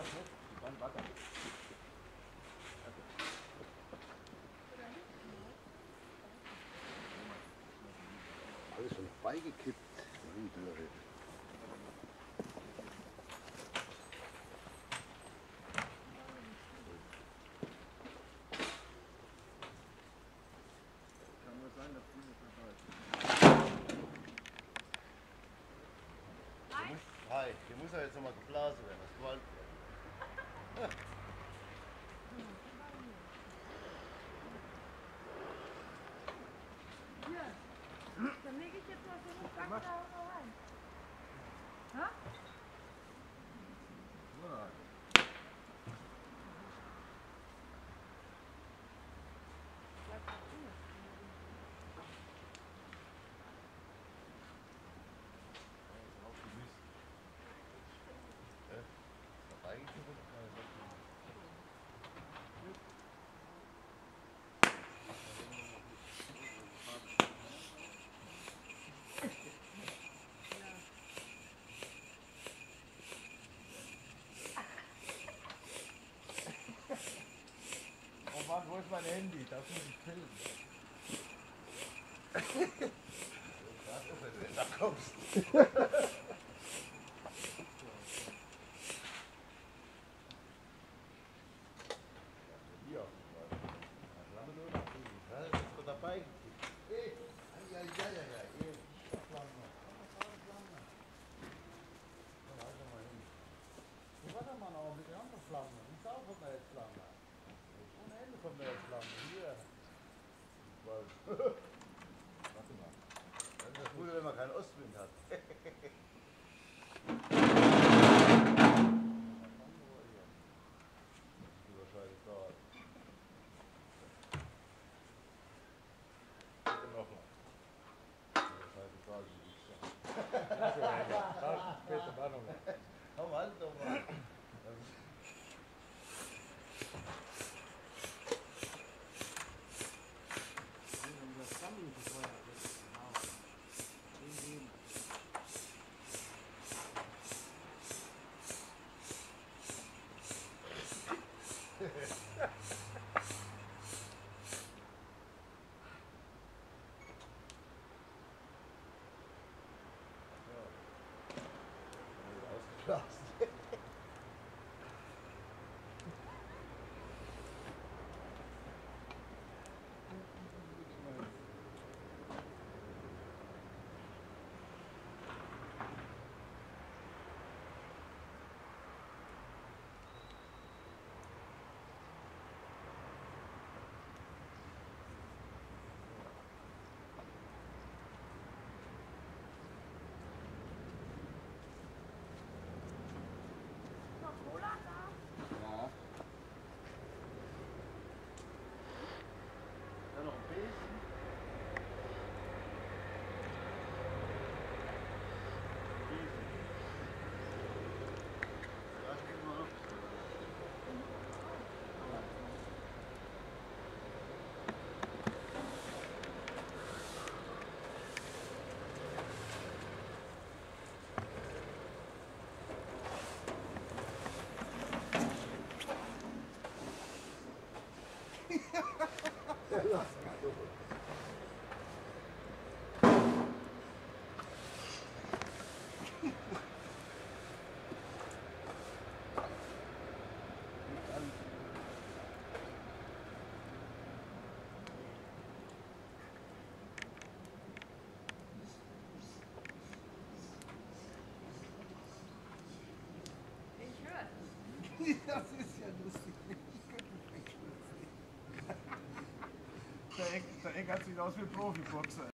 Alles schon beigekippt. Hi, hier muss ja jetzt nochmal geblasen werden, das Gewalt wird. Dann lege ich jetzt mal so eine Backe da rein. Ha? Oh Mann, wo ist mein Handy? Das muss ich filmen. Da kommst Hier. Das ist doch dabei gekippt. Warte mal noch mit der anderen Flamme. Die ist auch von der Flamme. Ohne Ende von der Flamme. Hier. Warte mal. Das ist das Gute, wenn man keinen Ostwind hat. Wahrscheinlich dauert. Bitte nochmal. Wahrscheinlich dauert es nicht. Bitte, warte mal. Komm, halt doch mal. Ausgeblasen. Dann noch ein bisschen. Ja, ich gebe mal ab. Das ist ja lustig. Der Eck hat sich aus wie Profiboxer.